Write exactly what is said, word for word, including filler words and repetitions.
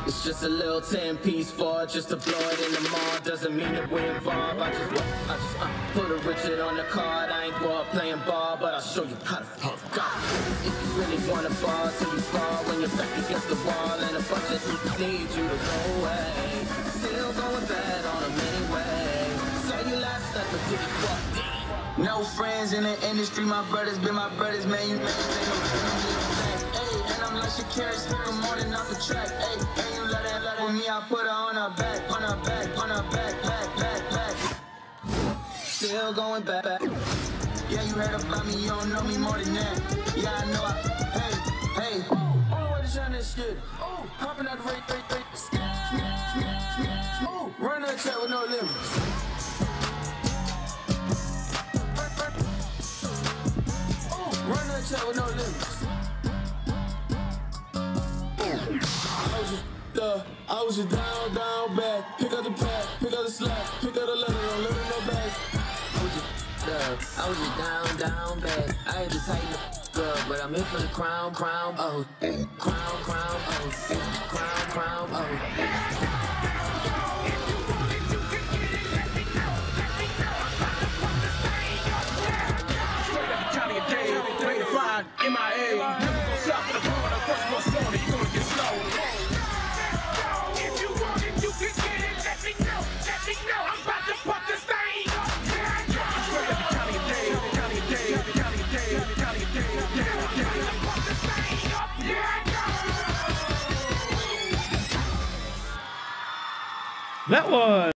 It's just a little ten piece for just to blow it in the mall. Doesn't mean that we're involved. I just, I just uh, put a Richard on the card. I ain't go out playing ball, but I'll show you how to fuck God. If you really want to ball till you fall, when you're back against the wall and a bunch of people need you to go away. Still going bad on them anyway. So you last night, but did you fuck? No friends in the industry, my brothers been my brothers, man. You man, they no facts. Hey, and I'm like Shakira, smoking more than off the track. Hey, and you let that, let that me, I put her on her back, on her back, on her back, back, back, back. Still going back, back. Yeah, you heard about me, you don't know me more than that. Yeah, I know I, hey, hey. Only way to shine this shit. Oh, hopping out the rate, rate, rate. Oh, run that chat with no limits. Run that chat with no limits. I was just, uh, I was just down, down, bad. Pick up the pad, pick up the slack, pick up the letter, don't let it no bag. I was just, uh, I was just down, down, bad. I had to tighten the up, but I'm in for the crown, crown, oh. Crown, crown, oh. Crown, crown, oh. M I A, never gonna stop for the corner. First one slowly, you gonna get slow. If you want it, you can get it. Let me know, let me know. I'm about to pump this thing up. Straight up the county of Dave, the county of Dave, the county of Dave, the county of Dave, yeah, yeah. I'm about to pump this thing up. Yeah, that was